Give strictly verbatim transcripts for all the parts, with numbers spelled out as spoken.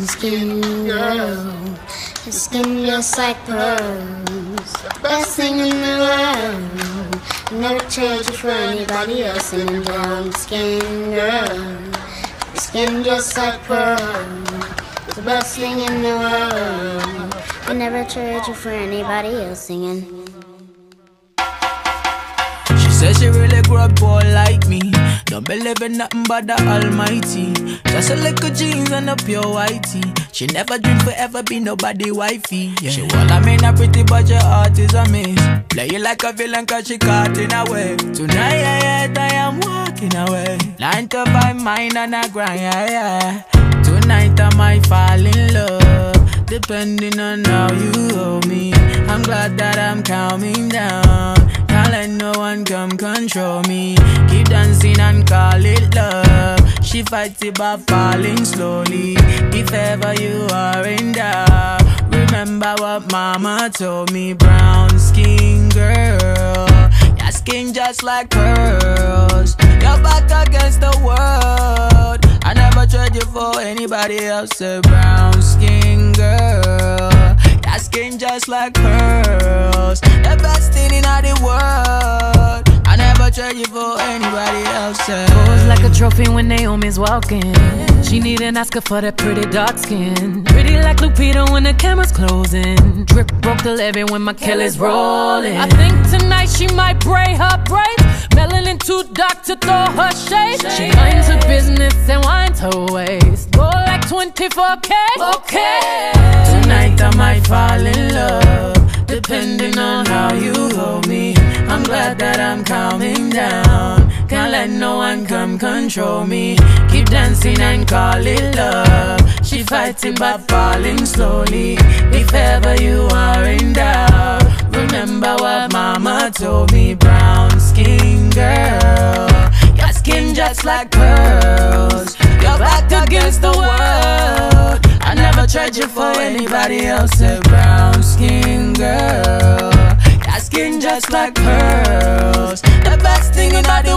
skin girl, your skin just like pearls, best thing in the world. Never trade you for anybody else. Singing brown skin girl, your skin just like pearls, the best thing in the world. I never trade you for anybody else. Singing. Says she really grew up poor like me. Don't believe in nothing but the Almighty. Just a little jeans and a pure whitey. She never dreamed forever be nobody wifey. Yeah. She well, I mean, a pretty but your heart is a miss. Play you like a villain cause she caught in a way. Tonight, yeah, yeah, I am walking away. Nine to five, mine and I grind, yeah, yeah. Tonight I might fall in love, depending on how you hold me. I'm glad that I'm calming down. Can't let no one come control me. Keep dancing and call it love. She fights it by falling slowly. If ever you are in doubt, remember what mama told me. Brown skin girl, your skin just like pearls. Your back against the world. I never trade you for anybody else. A brown skin girl, your skin just like pearls, the best thing in all the world. I never trade you for anybody else. Pose like a trophy when Naomi's walking. She need an Oscar for that pretty dark skin. Pretty like Lupita when the camera's closing. Drip broke the levee when my Kelly's rolling. I think tonight she might braid her braids. Melanin too dark to throw her shade. She minds her business and winds her waist. Go like twenty-four K. Okay. Tonight I might fall in love, depending on how you hold me. I'm glad that I'm calming down. Can't let no one come control me. Keep dancing and call it love. She fights it by falling slowly. If ever you are in doubt, remember what mama told me. Brown skin girl, your skin just like pearls. Your back against the world. I never trade you for anybody else. A brown skin girl, your skin just like pearls, the best thing in all the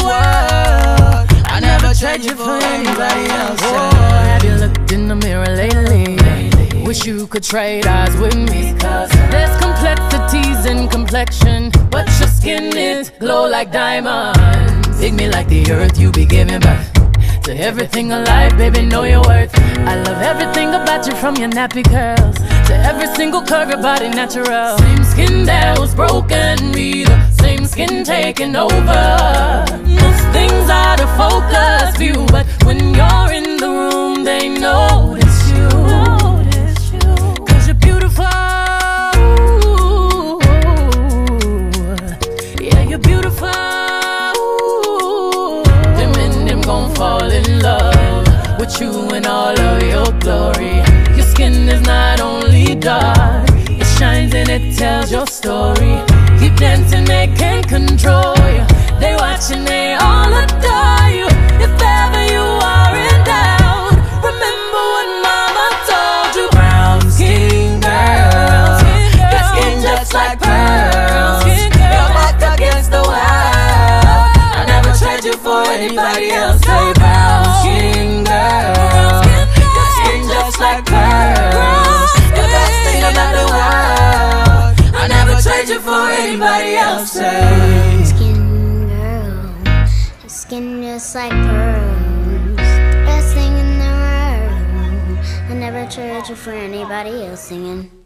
world. I never trade you for anybody else. Oh, have you looked in the mirror lately? Wish you could trade eyes with me. There's complexities in complexion, but your skin is glow like diamonds. Dig me like the earth, you be giving birth to everything alive, baby, know your worth. I love everything about you, from your nappy curls to every single curve, your body natural. Same skin that was broken, be the same skin taking over. Most things out of focus view, but when you're in the room, they notice you. Cause you're beautiful. Yeah, you're beautiful. Them and them gon' fall in love with you in all of your glory. Your skin is not only dark, it shines and it tells your story. Keep dancing, they can't control you. They watching, they all adore you. If ever you are in doubt, remember what mama told you. Brown skin girl, your skin just like pearls. Your back against the world. I never trade you for anybody else. Say brown skin girl, your skin just like pearls, the best thing about the world. I never trade you for anybody else. Say Skin girl, your skin just like pearls, best thing in the world. I never trade you for anybody else. Singing.